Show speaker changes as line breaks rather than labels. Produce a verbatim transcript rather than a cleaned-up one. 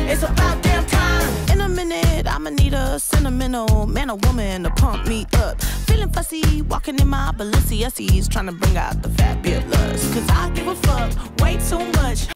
It's about damn time. In a minute, I'ma need a sentimental man or woman to pump me up. Feeling fussy, walking in my Balenciennes, trying to bring out the fabulous. Cause I give a fuck way too much.